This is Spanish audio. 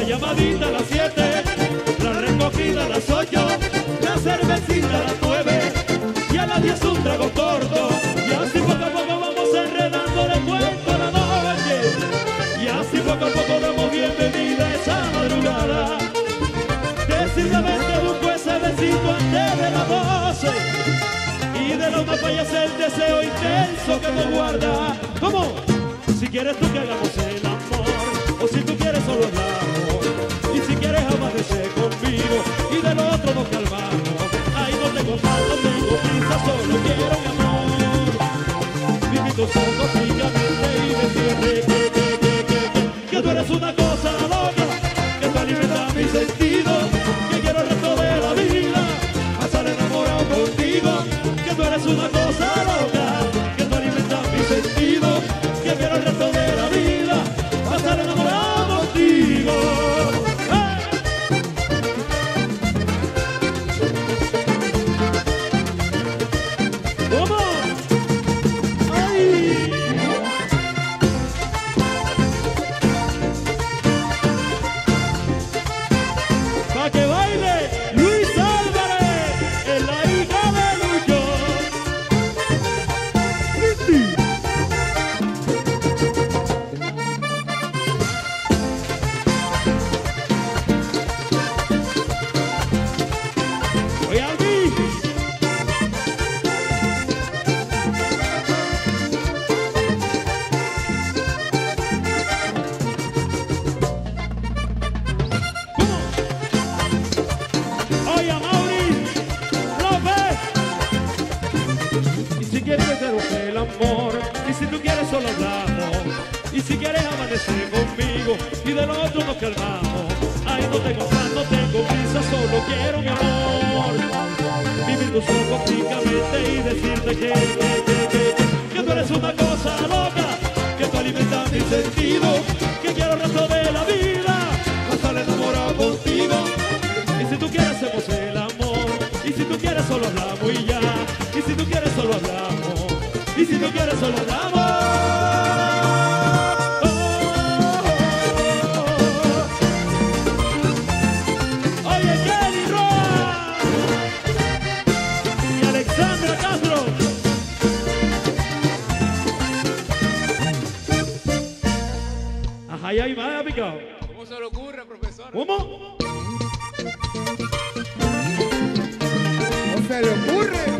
llamadita a las 7, la recogida a las 8, la cervecita a las 9 y a las 10 un trago corto. Y así poco a poco vamos enredando de cuento a la noche. Y así poco a poco damos bienvenida a esa madrugada. Decididamente busco ese besito antes de las 12 y de la una fallece el deseo intenso que nos guarda. ¿Cómo? Si quieres tú que hagamos el amor, o si tú quieres solo el amor, y si quieres amanecer conmigo y de lo otro nos calmamos. Ay, no tengo mal, no tengo prisa, solo quiero mi amor. Viví tus ojos fijamente y decirte que tú eres una cosa loca, que tú alimentas mi sentido, que quiero el resto de la vida pasar enamorado contigo. Que tú eres una cosa loca, que tú alimentas mi sentido, que quiero el resto de la vida pasar enamorado contigo. ¿Cómo? ¡Ay! Pa' que baile Luis Álvarez en la hija de Lucho. Oye, Albi. Oye, Mauri, López. Y si quieres meter el amor, y si tú quieres solo hablamos, y si quieres amanecer conmigo y de lo otro nos calmamos. Ay, no tengo plan, no tengo prisa, solo quiero mi amor. Vivir tus ojos fijamente y decirte que tú eres una cosa loca, que tú alimentas mi sentido, que quiero el resto de la vida pasar enamorado contigo. Y si tú quieres hacemos el amor, y si tú quieres solo hablamos y ya. Y si tú quieres solo hablamos, y si tú quieres solo hablamos. Oye, Kelly Roa y Alexandra Castro. Ajá, y ahí va, picado. ¿Cómo se le ocurre, profesor? ¿Cómo? ¿No se le ocurre?